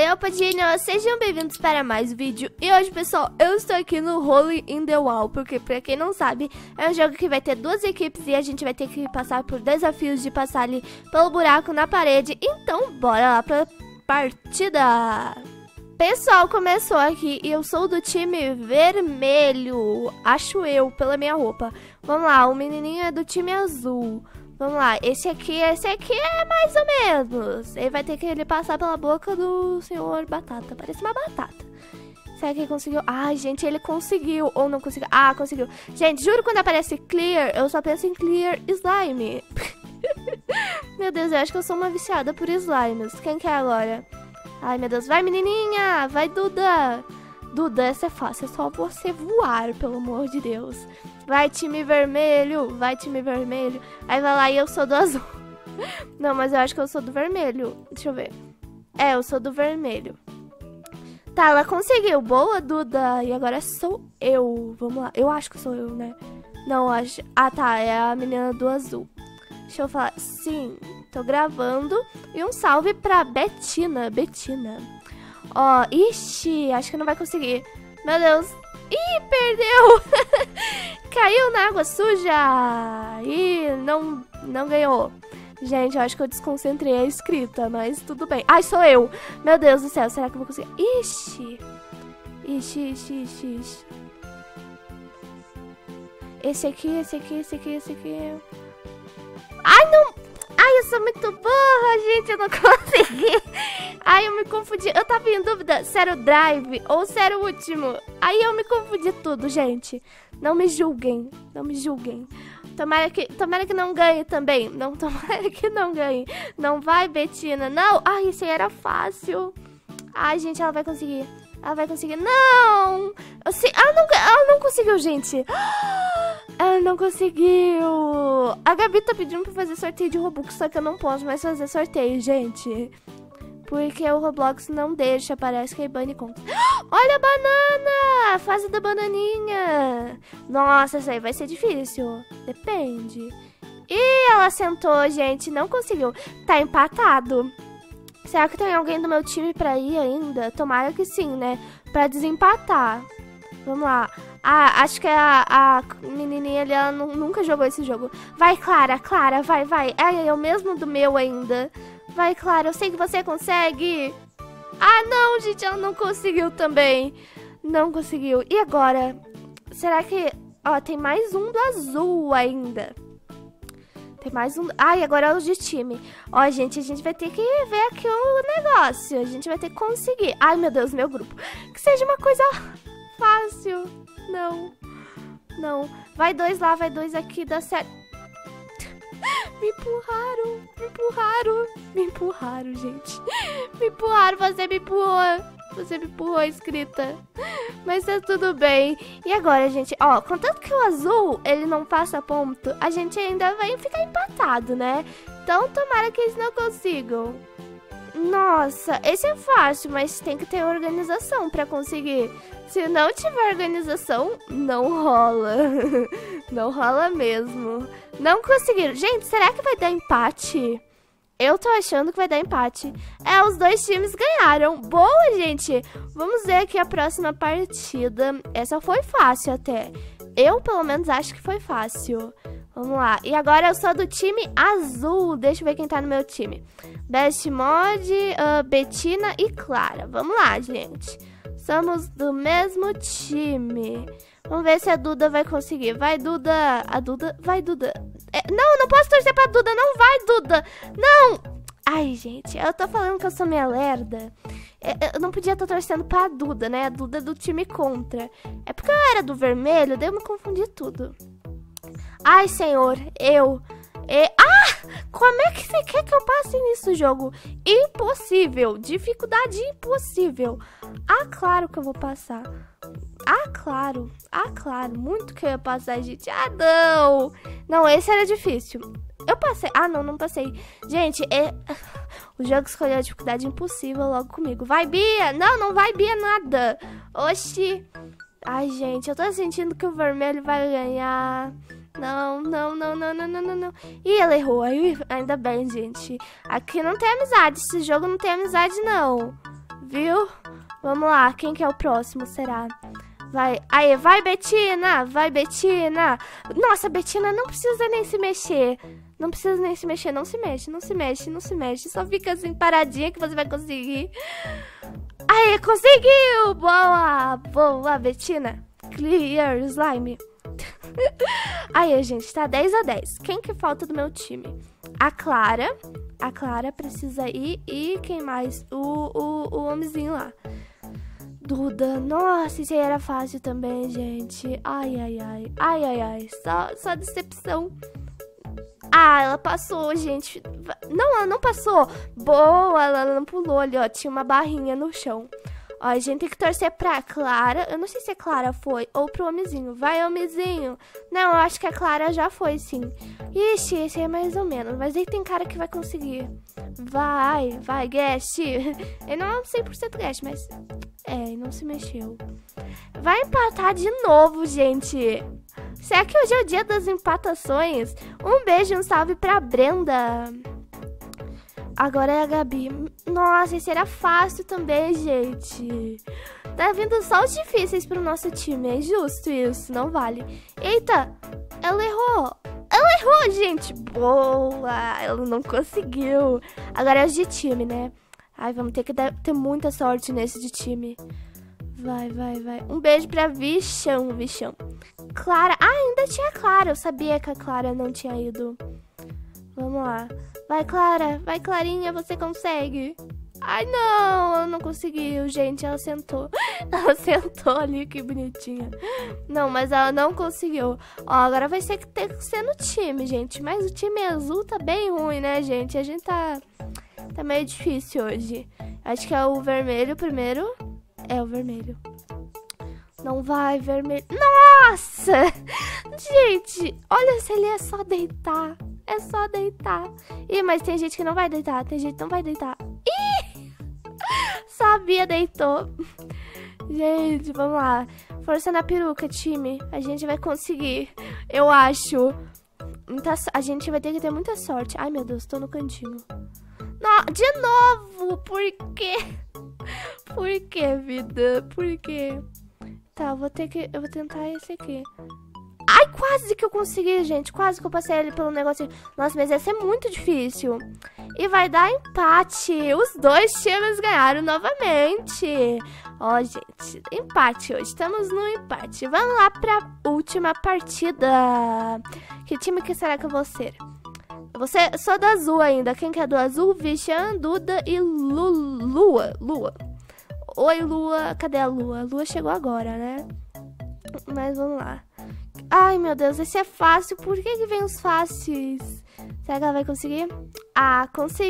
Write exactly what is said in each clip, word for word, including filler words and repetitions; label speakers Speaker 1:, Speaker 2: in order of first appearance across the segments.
Speaker 1: Yo, Padinho, sejam bem-vindos para mais um vídeo. E hoje, pessoal, eu estou aqui no Hole in the Wall, porque, pra quem não sabe, é um jogo que vai ter duas equipes e a gente vai ter que passar por desafios de passar ali pelo buraco na parede. Então, bora lá pra partida! Pessoal, começou aqui e eu sou do time vermelho, acho eu, pela minha roupa. Vamos lá, o menininho é do time azul. Vamos lá, esse aqui, esse aqui é mais ou menos. Ele vai ter que ele passar pela boca do senhor Batata. Parece uma batata. Será que ele conseguiu? Ai, gente, ele conseguiu. Ou não conseguiu? Ah, conseguiu. Gente, juro, quando aparece clear, eu só penso em clear slime. Meu Deus, eu acho que eu sou uma viciada por slimes. Quem quer agora? Ai, meu Deus. Vai, menininha. Vai, Duda. Duda, essa é fácil. É só você voar, pelo amor de Deus. Vai, time vermelho. Vai, time vermelho. Aí vai lá e eu sou do azul. Não, mas eu acho que eu sou do vermelho. Deixa eu ver. É, eu sou do vermelho. Tá, ela conseguiu. Boa, Duda. E agora sou eu. Vamos lá. Eu acho que sou eu, né? Não, acho... Ah, tá. É a menina do azul. Deixa eu falar. Sim, tô gravando. E um salve pra Betina. Betina. Ó, ixi, acho que não vai conseguir. Meu Deus. Ih, perdeu. Caiu na água suja. Ih, não, não ganhou. Gente, eu acho que eu desconcentrei a escrita, mas tudo bem. Ai, sou eu. Meu Deus do céu, será que eu vou conseguir? Ixi. Ixi, ixi, ixi, ixi. Esse aqui, esse aqui, esse aqui, esse aqui. Ai, não. Ai, eu sou muito burra, gente, eu não consegui. Ai, eu me confundi. Eu tava em dúvida se era o drive ou se era o último. Aí eu me confundi tudo, gente. Não me julguem, não me julguem. Tomara que, tomara que não ganhe também. Não, tomara que não ganhe. Não vai, Betina, não. Ai, esse aí era fácil. Ai, gente, ela vai conseguir. Ela vai conseguir. Não! Eu sei, ela, não ela não conseguiu, gente. Ela não conseguiu. A Gabi tá pedindo pra fazer sorteio de Robux, só que eu não posso mais fazer sorteio, gente. Porque o Roblox não deixa, parece que é bane conta. Olha a banana! Fase da bananinha. Nossa, isso aí vai ser difícil. Depende. Ih, ela sentou, gente. Não conseguiu. Tá empatado. Será que tem alguém do meu time pra ir ainda? Tomara que sim, né? Pra desempatar. Vamos lá. Ah, acho que a, a menininha ali, ela nunca jogou esse jogo. Vai, Clara, Clara, vai, vai. É, é o mesmo do meu ainda. Vai, Clara, eu sei que você consegue. Ah, não, gente, ela não conseguiu também. Não conseguiu. E agora? Será que... Ó, tem mais um do azul ainda. Tem mais um... Ai, agora é o de time. Ó, gente, a gente vai ter que ver aqui o negócio. A gente vai ter que conseguir. Ai, meu Deus, meu grupo. Que seja uma coisa fácil. Não. Não. Vai dois lá, vai dois aqui, dá certo. Me empurraram. Me empurraram. Me empurraram, gente. Me empurraram, você me empurrou. Você me empurrou, escrita. Mas tá tudo bem. E agora, gente, ó, contanto que o azul, ele não passa ponto, a gente ainda vai ficar empatado, né? Então, tomara que eles não consigam. Nossa, esse é fácil, mas tem que ter organização pra conseguir. Se não tiver organização, não rola. Não rola mesmo. Não conseguiram. Gente, será que vai dar empate? Eu tô achando que vai dar empate. É, os dois times ganharam. Boa, gente. Vamos ver aqui a próxima partida. Essa foi fácil até. Eu, pelo menos, acho que foi fácil. Vamos lá. E agora eu sou do time azul. Deixa eu ver quem tá no meu time. Best Mod, uh, Betina e Clara. Vamos lá, gente. Somos do mesmo time. Vamos ver se a Duda vai conseguir. Vai, Duda. A Duda... Vai, Duda. É, não, não posso torcer pra Duda. Não vai, Duda. Não. Ai, gente. Eu tô falando que eu sou meia lerda. Eu não podia estar torcendo pra Duda, né? A Duda é do time contra. É porque eu era do vermelho, daí eu me confundi tudo. Ai, senhor. Eu... E... Ah! Como é que você quer que eu passe nisso, jogo? Impossível. Dificuldade impossível. Ah, claro que eu vou passar. Ah, claro. Ah, claro. Muito que eu ia passar, gente. Ah, não. Não, esse era difícil. Eu passei. Ah, não, não passei. Gente, é... o jogo escolheu a dificuldade impossível logo comigo. Vai, Bia. Não, não vai, Bia, nada. Oxi. Ai, gente, eu tô sentindo que o vermelho vai ganhar... Não, não, não, não, não, não, não, não. Ih, ela errou. Aí, ainda bem, gente. Aqui não tem amizade. Esse jogo não tem amizade, não. Viu? Vamos lá, quem que é o próximo, será? Vai, aí, vai, Betina, vai, Betina. Nossa, Betina não precisa nem se mexer. Não precisa nem se mexer, não se mexe, não se mexe, não se mexe. Só fica assim paradinha que você vai conseguir. Aí, conseguiu! Boa, boa, Betina. Clear slime. Aí, gente, tá dez a dez. Quem que falta do meu time? A Clara. A Clara precisa ir. E quem mais? O, o, o homenzinho lá. Duda. Nossa, isso aí era fácil também, gente. Ai, ai, ai. Ai, ai, ai. Só, só decepção. Ah, ela passou, gente. Não, ela não passou. Boa, ela não pulou ali, ó. Tinha uma barrinha no chão. Ó, a gente tem que torcer pra Clara. Eu não sei se a Clara foi ou pro homenzinho. Vai, homenzinho. Não, eu acho que a Clara já foi, sim. Ixi, esse aí é mais ou menos. Mas aí tem cara que vai conseguir. Vai, vai, guest. Ele não é um cem por cento guest, mas... É, não se mexeu. Vai empatar de novo, gente. Será que hoje é o dia das empatações? Um beijo e um salve pra Brenda. Agora é a Gabi. Nossa, esse era fácil também, gente. Tá vindo só os difíceis pro nosso time. É justo isso, não vale. Eita, ela errou. Ela errou, gente. Boa, ela não conseguiu. Agora é os de time, né? Ai, vamos ter que dar, ter muita sorte nesse de time. Vai, vai, vai. Um beijo pra Vichão, Vichão. Clara. Ah, ainda tinha Clara. Eu sabia que a Clara não tinha ido. Vamos lá. Vai, Clara. Vai, Clarinha. Você consegue. Ai, não. Ela não conseguiu, gente. Ela sentou. Ela sentou ali. Que bonitinha. Não, mas ela não conseguiu. Ó, agora vai ser que ter que ser no time, gente. Mas o time azul tá bem ruim, né, gente? A gente tá... Tá meio difícil hoje. Acho que é o vermelho primeiro. É o vermelho. Não vai, vermelho. Nossa! Gente, olha se ele é só deitar. É só deitar. Ih, mas tem gente que não vai deitar. Tem gente que não vai deitar. Ih! Sabia, deitou. Gente, vamos lá. Força na peruca, time. A gente vai conseguir. Eu acho. Muita... A gente vai ter que ter muita sorte. Ai, meu Deus, tô no cantinho. Não, de novo! Por quê? Por que, vida? Por quê? Tá, eu vou ter que... Eu vou tentar esse aqui. Ai, quase que eu consegui, gente. Quase que eu passei ele pelo negócio. Nossa, mas ia ser muito difícil. E vai dar empate. Os dois times ganharam novamente. Ó, gente, empate hoje. Estamos no empate. Vamos lá pra última partida. Que time que será que eu vou ser? Você, sou do azul ainda. Quem que é do azul? Vichan, Duda e Lu, Lua. Lua. Oi, Lua. Cadê a Lua? A Lua chegou agora, né? Mas vamos lá. Ai, meu Deus, esse é fácil. Por que que vem os fáceis? Será que ela vai conseguir? Ah,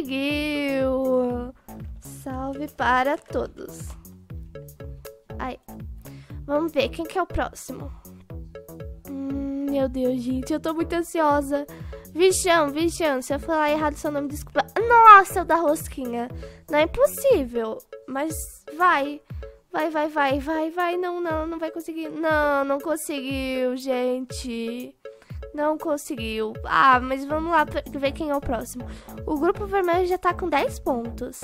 Speaker 1: conseguiu. Salve para todos. Aí. Vamos ver, quem que é o próximo? Hum, meu Deus, gente, eu tô muito ansiosa. Vichão, Vichão, se eu falar errado seu nome, desculpa. Nossa, o da rosquinha. Não é impossível, mas vai. Vai, vai, vai, vai, vai. Não, não, não vai conseguir. Não, não conseguiu, gente. Não conseguiu. Ah, mas vamos lá ver quem é o próximo. O grupo vermelho já tá com dez pontos.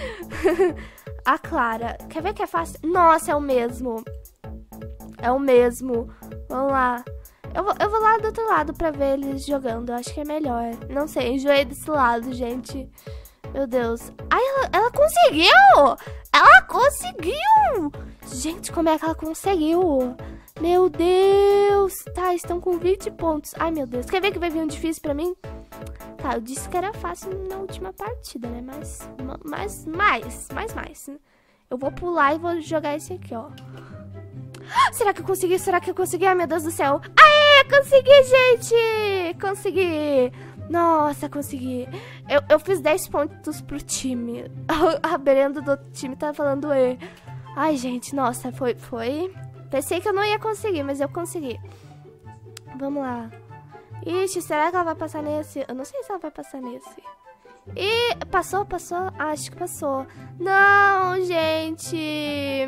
Speaker 1: A Clara. Quer ver que é fácil? Nossa, é o mesmo. É o mesmo. Vamos lá. Eu vou, eu vou lá do outro lado pra ver eles jogando. Eu acho que é melhor. Não sei, enjoei desse lado, gente. Meu Deus. Ai, ela, ela conseguiu! Ela conseguiu! Gente, como é que ela conseguiu? Meu Deus. Tá, estão com vinte pontos. Ai, meu Deus. Quer ver que vai vir um difícil pra mim? Tá, eu disse que era fácil na última partida, né? Mas, mais, mais, mais, mais. Eu vou pular e vou jogar esse aqui, ó. Será que eu consegui? Será que eu consegui? Ai, meu Deus do céu. Aê, consegui, gente! Consegui. Nossa, consegui. Eu, eu fiz dez pontos pro time. A Brenda do outro time tá falando E. Ai, gente, nossa, foi, foi... Pensei que eu não ia conseguir, mas eu consegui. Vamos lá. Ixi, será que ela vai passar nesse? Eu não sei se ela vai passar nesse. Ih, passou, passou? Ah, acho que passou. Não, gente...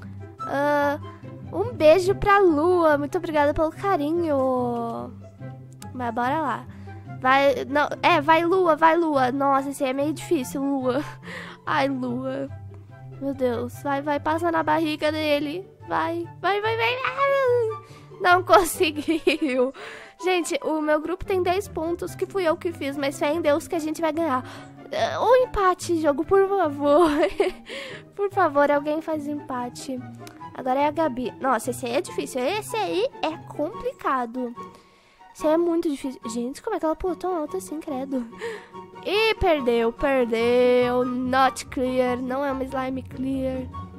Speaker 1: Uh, um beijo pra Lua. Muito obrigada pelo carinho. Mas bora lá. Vai, não, é, vai Lua, vai Lua. Nossa, esse aí é meio difícil, Lua. Ai, Lua. Meu Deus. Vai, vai, passa na barriga dele. Vai, vai, vai, vai. Não conseguiu. Gente, o meu grupo tem dez pontos, que fui eu que fiz, mas fé em Deus que a gente vai ganhar. Ou empate, jogo, por favor. Por favor, alguém faz empate. Agora é a Gabi. Nossa, esse aí é difícil. Esse aí é complicado. Esse aí é muito difícil. Gente, como é que ela pulou tão alto assim, credo? Ih, perdeu, perdeu. Not clear. Não é uma slime clear.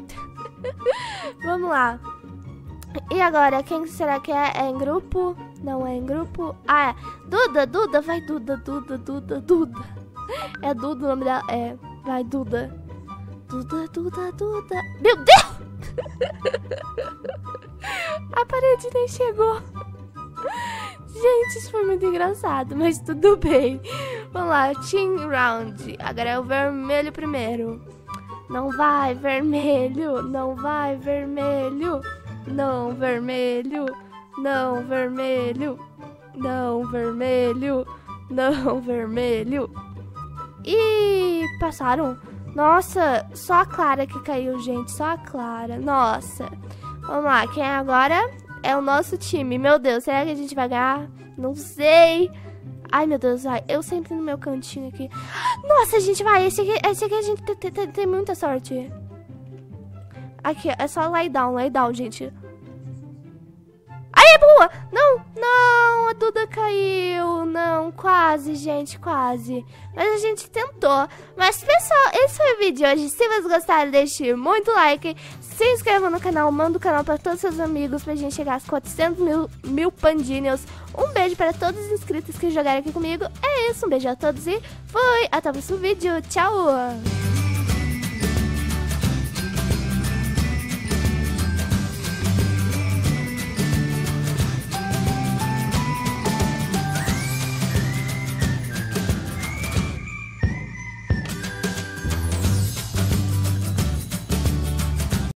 Speaker 1: Vamos lá. E agora, quem será que é? É em grupo? Não é em grupo? Ah, é. Duda, Duda. Vai, Duda, Duda, Duda, Duda. É Duda o nome dela? É. Vai, Duda. Duda, Duda, Duda. Meu Deus! A parede nem chegou. Gente, isso foi muito engraçado, mas tudo bem. Vamos lá, Team Round. Agora é o vermelho primeiro. Não vai, vermelho. Não vai, vermelho. Não, vermelho. Não, vermelho. Não, vermelho. Não, vermelho. Ih, passaram. Nossa, só a Clara que caiu, gente. Só a Clara. Nossa. Vamos lá, quem é agora? É o nosso time. Meu Deus, será que a gente vai ganhar? Não sei. Ai, meu Deus, vai. Eu sempre no meu cantinho aqui. Nossa, gente, vai. Esse aqui, esse aqui a gente tem, tem, tem muita sorte. Aqui, é só lay down, lay down, gente. Ai, é boa! Não, não, a Duda caiu. Não, quase, gente, quase. Mas a gente tentou. Mas, pessoal, esse foi o vídeo de hoje. Se vocês gostaram, deixe muito like. Se inscreva no canal, manda o canal para todos os seus amigos pra gente chegar aos quatrocentos mil, mil pandinhos. Um beijo para todos os inscritos que jogaram aqui comigo. É isso, um beijo a todos e fui! Até o próximo vídeo. Tchau!